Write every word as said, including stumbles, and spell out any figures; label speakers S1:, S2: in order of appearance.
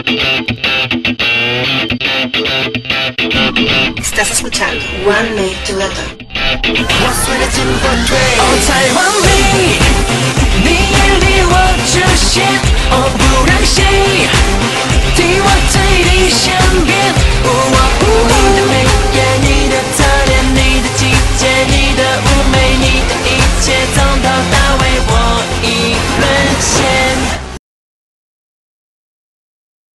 S1: Estás escuchando One Made Together。
S2: 哦，太完美，你眼里我出现，哦，不让谁替我退离身边。哦，你的美颜，你的特点，你的季节，你的妩媚，你的一切，从头到